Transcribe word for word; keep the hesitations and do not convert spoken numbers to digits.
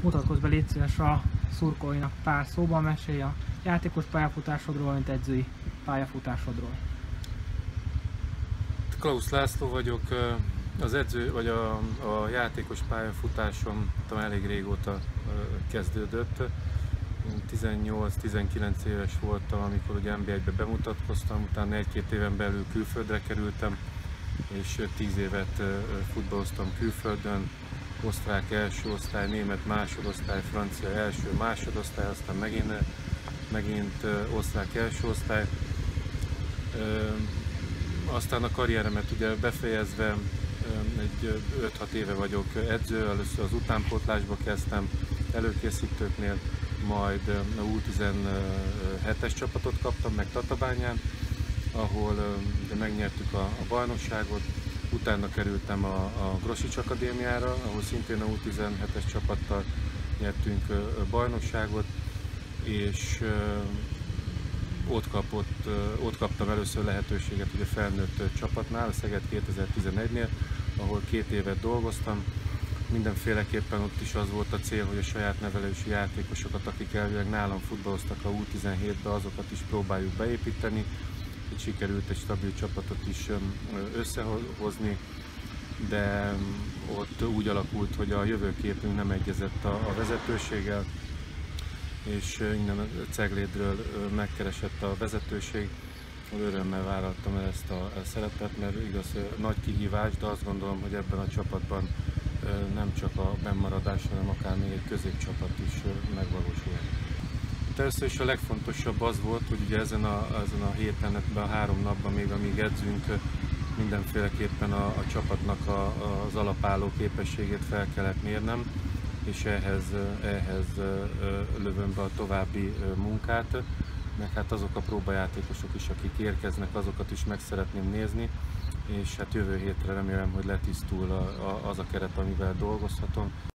Mutatkozz be, légy szíves, a szurkolóinak pár szóban mesélj a játékos pályafutásodról, mint edzői pályafutásodról. Klaus László vagyok, az edző, vagy a, a játékos pályafutásom elég régóta kezdődött. tizennyolc-tizenkilenc éves voltam, amikor ugye en bé egybe bemutatkoztam, utána egy-két éven belül külföldre kerültem, és tíz évet futballoztam külföldön, osztrák első osztály, német másodosztály, francia első másodosztály, aztán megint, megint osztrák első osztály. Aztán a karrieremet ugye befejezve egy öt-hat éve vagyok edző, először az utánpótlásba kezdtem, előkészítőknél, majd a U tizenhetes csapatot kaptam meg Tatabányán, ahol ugye megnyertük a, a bajnokságot, utána kerültem a, a Grosics Akadémiára, ahol szintén a U tizenhetes csapattal nyertünk bajnokságot, és ott, kapott, ott kaptam először lehetőséget ugye felnőtt csapatnál, a Szeged kétezer-tizenegynél, ahol két évet dolgoztam. Mindenféleképpen ott is az volt a cél, hogy a saját nevelési játékosokat, akik elvileg nálam futballoztak a U tizenhétbe, azokat is próbáljuk beépíteni. Itt sikerült egy stabil csapatot is összehozni, de ott úgy alakult, hogy a jövőképünk nem egyezett a, a vezetőséggel, és innen a Ceglédről megkeresett a vezetőség. Örömmel vállaltam el ezt a szerepet, mert igaz, nagy kihívás, de azt gondolom, hogy ebben a csapatban nem csak a bennmaradás, hanem akár még egy középcsapat is megvalósul. Először is a legfontosabb az volt, hogy ugye ezen a, ezen a héten, ebben a három napban még amíg edzünk, mindenféleképpen a, a csapatnak a, az alapálló képességét fel kellett mérnem, és ehhez, ehhez lövöm be a további munkát, meg hát azok a próbajátékosok is, akik érkeznek, azokat is meg szeretném nézni, és hát jövő hétre remélem, hogy letisztul a, a, az a keret, amivel dolgozhatom.